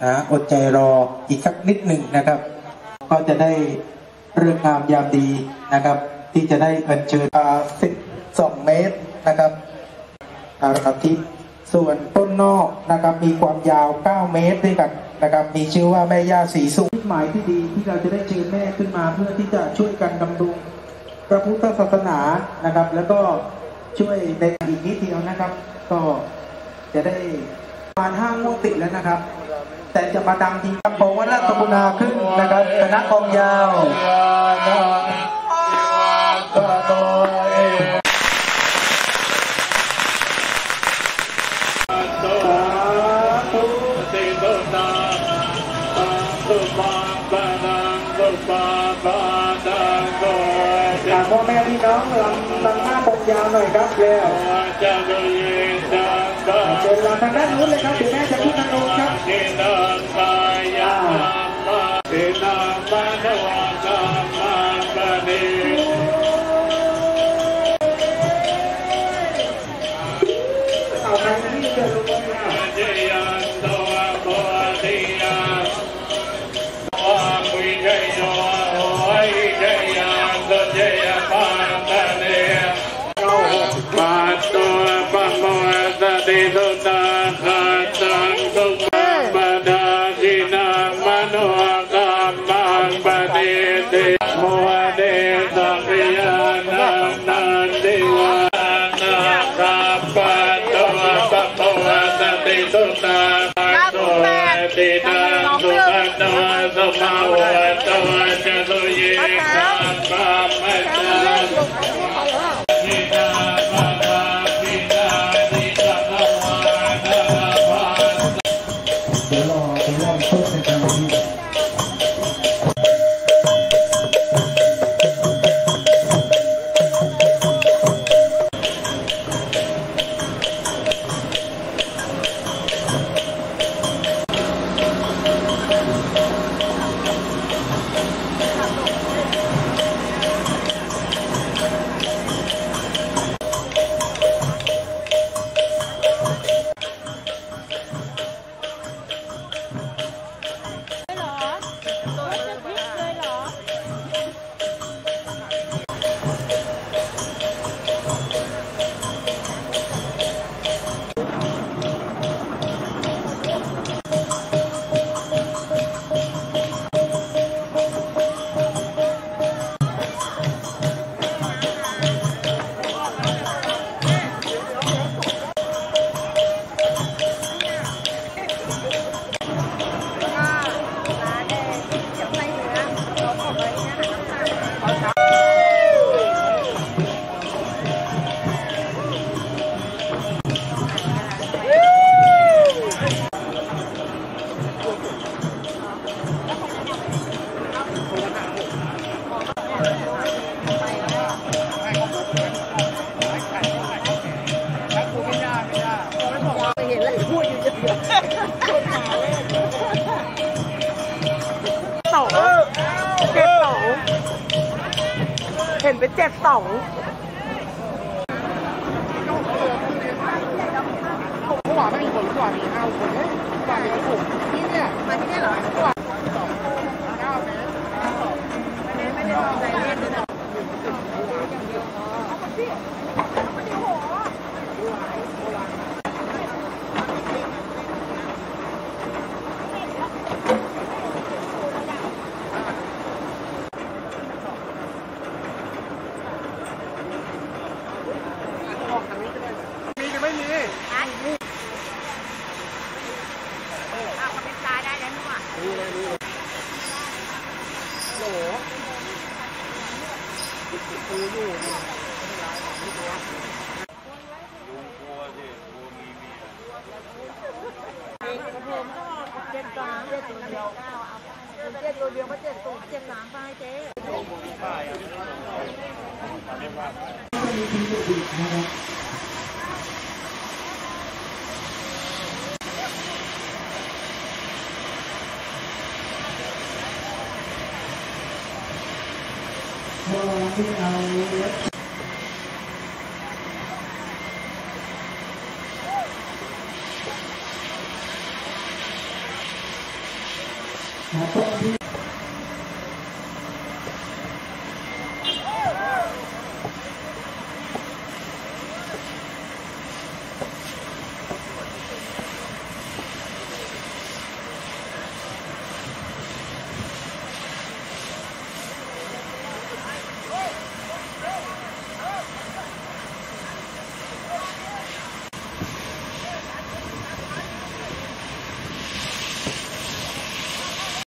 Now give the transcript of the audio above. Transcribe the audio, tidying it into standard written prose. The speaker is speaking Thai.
อดใจรออีกสักนิดหนึ่งนะครับก็จะได้เรื่องงามยามดีนะครับที่จะได้อัญเชิญ12 เมตรนะครับอาทิตย์ส่วนต้นนอกนะครับมีความยาว9 เมตรด้วยกันนะครับมีชื่อว่าแม่ย่าศรีสุขหมายที่ดีที่เราจะได้เชิญแม่ขึ้นมาเพื่อที่จะช่วยกันดำรงพระพุทธศาสนานะครับแล้วก็ช่วยในอีกนิดเดียวนะครับก็จะได้ประมาณ5 งวดติดแล้วนะครับแต่จะมาดังทีครับบอกว่านักกบุนาขึ้นนะครับคณะกองยาวพ่อแม่พี่น้องลำหน้ากองยาวหน่อยครับเร็วเดินลำทางด้านนู้นเลยครับเดี๋ยวแม่จะพูดทางโน้นครับเอาทางนี้เดินลงมาเห็นเป็น7-2ผมก็ว่าไม่มีคนกว่ามี5 คนเลยกว่ามี6ที่เนี่ยมาที่นี่เหรอกว่า9 เมตรไม่ได้ลองใจเล่นเลยนะตัวเดียวมา7 ตัว7-3ไปเจ๊ตรงที่